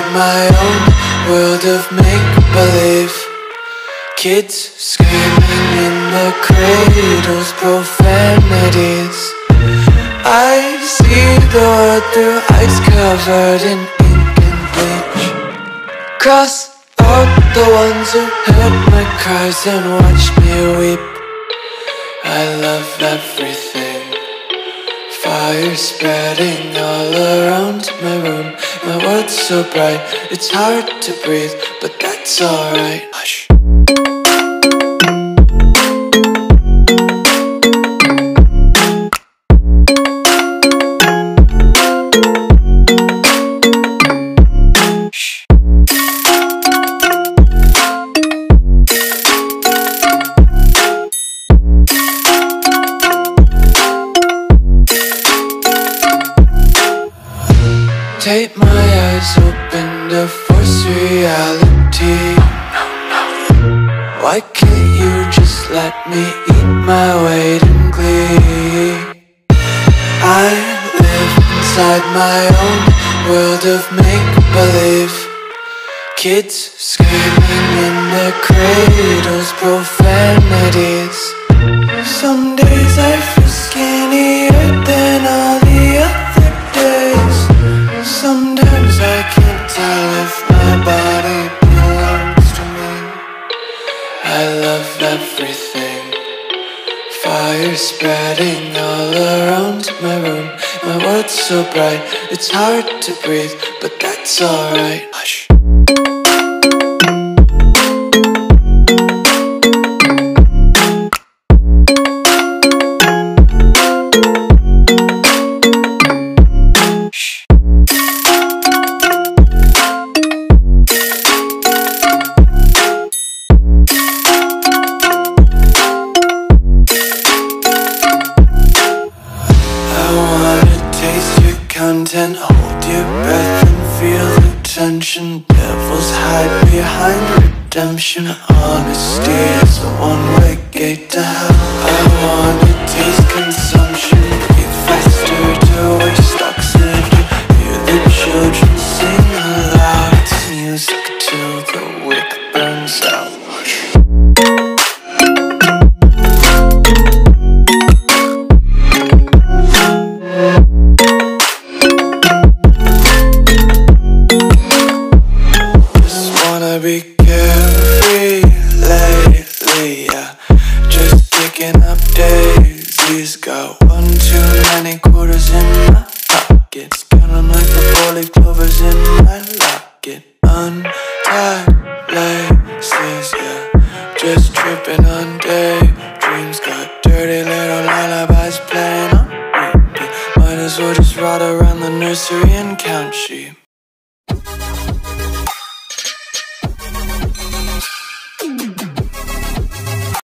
my own world of make-believe. Kids screaming in the cradles, profanities. I see the world through eyes covered in ink and bleach. Cross out the ones who heard my cries and watched me weep. I love everything. Fire spreading all around my room. My world's so bright, it's hard to breathe, but that's alright. Hush. Tape my eyes open to force reality. Why can't you just let me eat my weight in glee? I live inside my own world of make-believe. Kids screaming in their cradles, profanities. Some days I feel skinnier than all the other days. Sometimes I can't tell if my body belongs to me. I love everything. Fire spreading all around my room. My world's so bright, it's hard to breathe, but that's alright. Hush. Content, hold your breath and feel the tension. Devils hide behind redemption. Honesty is a one-way gate to hell. I wanna taste consumption, breathe faster to waste oxygen. Hear the children sing aloud. It's music till the wick burns out. Be carefree lately, yeah. Just picking up daisies. Got one too many quarters in my pockets. Count 'em like the 4-leaf clovers in my locket. Untied laces, yeah. Just tripping on daydreams. Got dirty little lullabies playing on repeat. Might as well just ride around the nursery and count sheep.